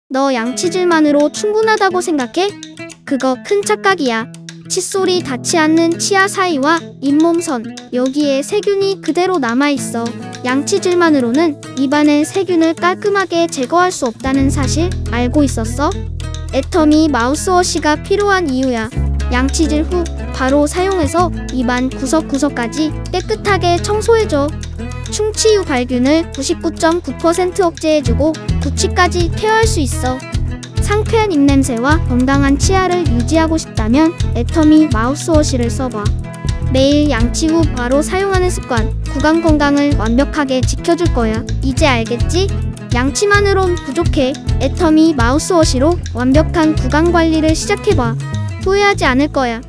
너 양치질만으로 충분하다고 생각해? 그거 큰 착각이야. 칫솔이 닿지 않는 치아 사이와 잇몸선, 여기에 세균이 그대로 남아있어. 양치질만으로는 입안의 세균을 깔끔하게 제거할 수 없다는 사실 알고 있었어? 애터미 마우스워시가 필요한 이유야. 양치질 후 바로 사용해서 입안 구석구석까지 깨끗하게 청소해줘. 충치 유발균을 99.9% 억제해주고 구취까지 케어할 수 있어. 상쾌한 입냄새와 건강한 치아를 유지하고 싶다면 애터미 마우스워시를 써봐. 매일 양치 후 바로 사용하는 습관, 구강 건강을 완벽하게 지켜줄 거야. 이제 알겠지? 양치만으론 부족해. 애터미 마우스워시로 완벽한 구강 관리를 시작해봐. 후회하지 않을 거야.